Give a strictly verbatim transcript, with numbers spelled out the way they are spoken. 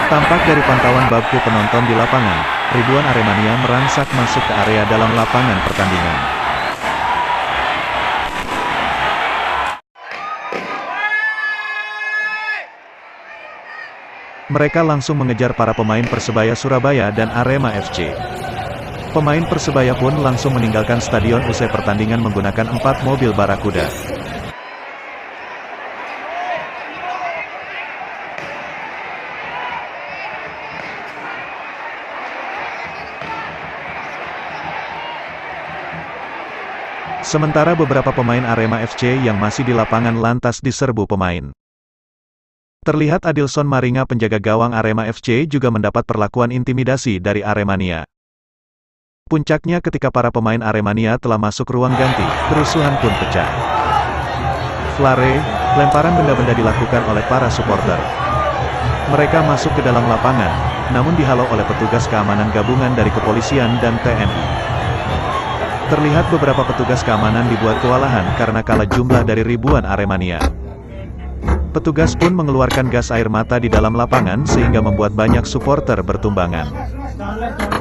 Tampak dari pantauan bangku penonton di lapangan, ribuan Aremania merangsak masuk ke area dalam lapangan pertandingan. Mereka langsung mengejar para pemain Persebaya Surabaya dan Arema F C. Pemain Persebaya pun langsung meninggalkan stadion usai pertandingan menggunakan empat mobil Barakuda. Sementara beberapa pemain Arema F C yang masih di lapangan lantas diserbu pemain. Terlihat Adilson Maringa, penjaga gawang Arema F C, juga mendapat perlakuan intimidasi dari Aremania. Puncaknya ketika para pemain Aremania telah masuk ruang ganti, kerusuhan pun pecah. Flare, lemparan benda-benda dilakukan oleh para supporter. Mereka masuk ke dalam lapangan, namun dihalau oleh petugas keamanan gabungan dari kepolisian dan T N I. Terlihat beberapa petugas keamanan dibuat kewalahan karena kalah jumlah dari ribuan Aremania. Petugas pun mengeluarkan gas air mata di dalam lapangan sehingga membuat banyak supporter bertumbangan.